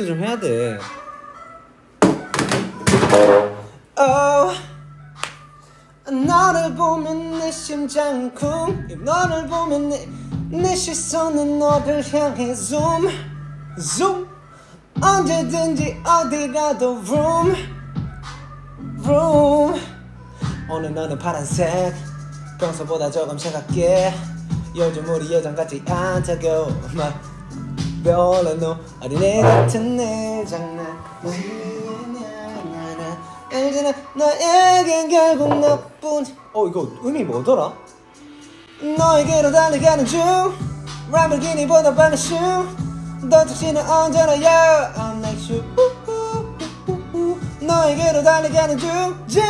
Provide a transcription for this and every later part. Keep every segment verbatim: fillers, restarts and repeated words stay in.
리스펙트 좀 해야 돼. Oh, 너를 보면 내 심장은 쿵. 너를 보면 내, 내 시선은 너를 향해 zoom zoom. 언제든지 어디 가도 room room. 오늘 너는 파란색, 평소보다 조금 차갑게. 요즘 우리 예전같지 않다고 막 별로 어린애 같은 내 장난. 알잖아 너에겐 결국 너뿐. 어 이거 의미 뭐더라? 너에게로 달려가는 중 람보르기니보다 빠른 슈. 너 택시는 언제나 yeah I'm like you. 너에게로 달려가는 중 중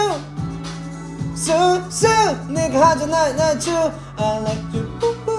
수수 네가 하잖아 날 주 I like you.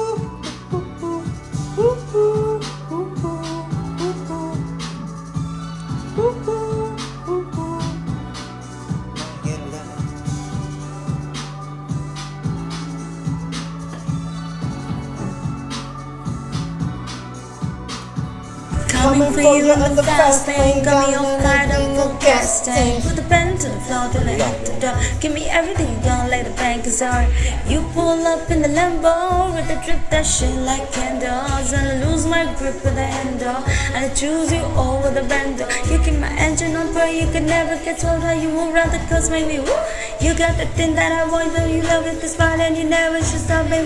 Coming for you on the fast lane, got me on fire, I'm full gas tank. Put the pen to the floor till I hit the door. Give me everything, you gon' let the bank is hard. You pull up in the Lambo with the drip that shit like candles, and I lose my grip with the handle, and I choose you over the bando. You keep my engine on fire, you could never get told how you move around the coast, make me woo. You got the thing that I want, though you love it, the spot, and you never should stop, baby.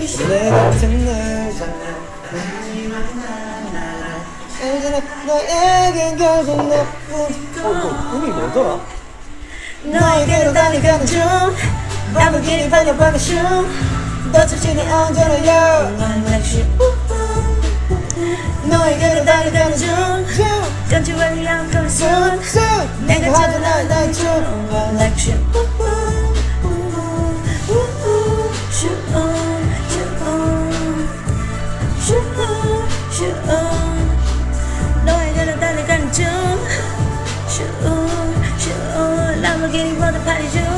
알잖아 너에겐 결국 너뿐. 어 이거 의미 뭐더라? 너에게로 달려가는 중 람보르기니 반짝반짝 슝. 너 택시는 언제나 yeah I'm like you. 너에게로 달려가는 중 Don't you worry I'm coming soon. 내가 찾아나 날 줘 I'm like you. Shoot on, shoot on, shoot on, shoot on. 너에게로 달려가는 중 슈, 슈, 람보르기니보다 파리 중